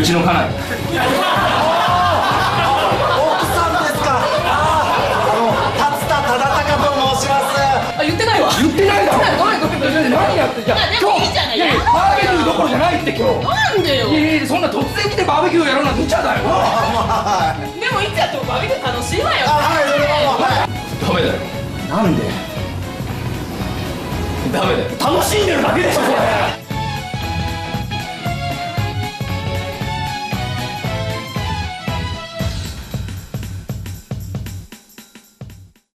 ちの家内。 奥さんですか。竜田忠孝と申します。 あ、言ってないわ。 言ってないだろ。 ごめんごめんごめん。 何やってんじゃん。 でもいいじゃない。 バーベキューどころじゃないって今日。 なんでよ。 いやそんな突然来てバーベキューやろうなんて無茶だよ。 でもいつやってもバーベキュー楽しいわよ。 ダメだよ。 なんで。 ダメだよ。 楽しんでるだけでしょこれ。